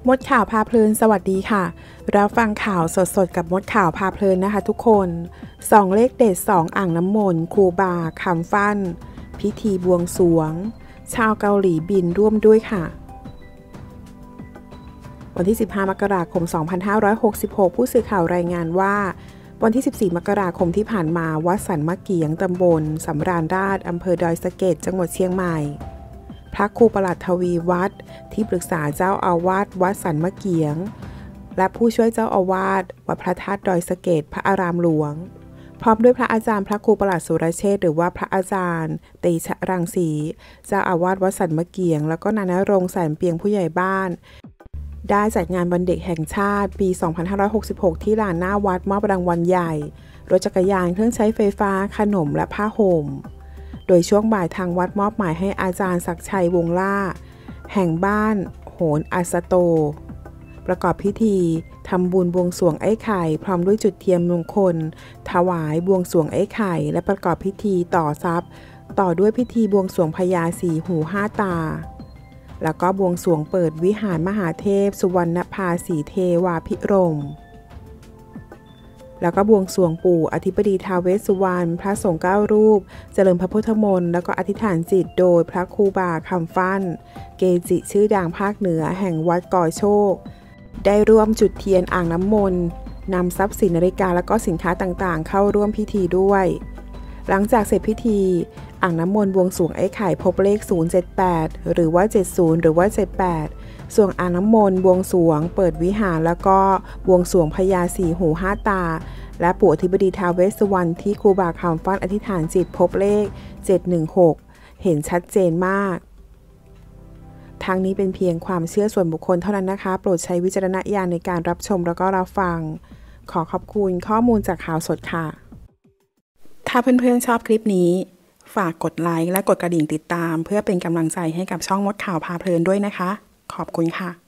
มดข่าวพาเพลินสวัสดีค่ะรับฟังข่าวสดๆกับมดข่าวพาเพลินนะคะทุกคน2เลขเด็ด2อ่างน้ำมนต์ครูบาคำฟั่นพิธีบวงสรวงชาวเกาหลีบินร่วมด้วยค่ะวันที่15มกราคม2566ผู้สื่อข่าวรายงานว่าวันที่14มกราคมที่ผ่านมาวัดสันมะเกียงตำบลสำราญราชอำเภอดอยสะเก็ดจังหวัดเชียงใหม่พระครูปลัดทวีวัฒน์ที่ปรึกษาเจ้าอาวาสวัดสันมะเกียงและผู้ช่วยเจ้าอาวาสวัดพระธาตุดอยสะเก็ดพระอารามหลวงพร้อมด้วยพระอาจารย์พระครูปลัดสุรเชษฐ์หรือว่าพระอาจารย์เตชะรังสีเจ้าอาวาสวัดสันมะเกียงแล้วก็นายณรงค์แสนเปียงผู้ใหญ่บ้านได้จัดงานวันเด็กแห่งชาติปี2566ที่ลานหน้าวัดมอบรางวัลใหญ่รถจักรยานเครื่องใช้ไฟฟ้าขนมและผ้าห่มโดยช่วงบ่ายทางวัดมอบหมายให้อาจารย์ศักดิ์ชัยวงล่าแห่งบ้านโหนอัสโตประกอบพิธีทำบุญบวงสรวงไอ้ไข่พร้อมด้วยจุดเทียนมงคลถวายบวงสรวงไอ้ไข่และประกอบพิธีต่อทรัพย์ต่อด้วยพิธีบวงสรวงพญาสีหูห้าตาแล้วก็บวงสรวงเปิดวิหารมหาเทพสุวรรณภาสีเทวาภิรมย์แล้วก็บวงสรวงปู่อธิบดีท้าวเวสสุวรรณพระสงฆ์9รูปเจริญพระพุทธมนต์แล้วก็อธิษฐานจิตโดยพระครูบาคำฟั่นเกจิชื่อดังภาคเหนือแห่งวัดก่อโชคได้ร่วมจุดเทียนอ่างน้ำมนต์นำทรัพย์สินนาฬิกาและก็สินค้าต่างๆเข้าร่วมพิธีด้วยหลังจากเสร็จพิธีอ่างน้ำมนต์บวงสรวงไอ้ไข่พบเลข078หรือว่า70หรือว่า78ส่วนอ่างน้ำมนต์บวงสรวงเปิดวิหารแล้วก็บวงสรวงพญาสีหูห้าตาและปู่อธิบดีท้าวเวสสุวรรณที่ครูบาคำฟั่นอธิษฐานจิตพบเลข716เห็นชัดเจนมากทางนี้เป็นเพียงความเชื่อส่วนบุคคลเท่านั้นนะคะโปรดใช้วิจารณญาณในการรับชมแล้วก็รับฟังขอขอบคุณข้อมูลจากข่าวสดค่ะถ้าเพื่อนๆชอบคลิปนี้ฝากกดไลค์และกดกระดิ่งติดตามเพื่อเป็นกำลังใจให้กับช่องมดข่าวพาเพลินด้วยนะคะขอบคุณค่ะ